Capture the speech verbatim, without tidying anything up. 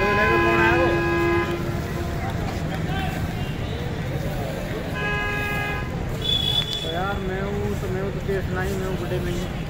कौन आया वो? तो यार मैं हूँ तो मैं हूँ तो देश नहीं मैं हूँ बड़े में ही।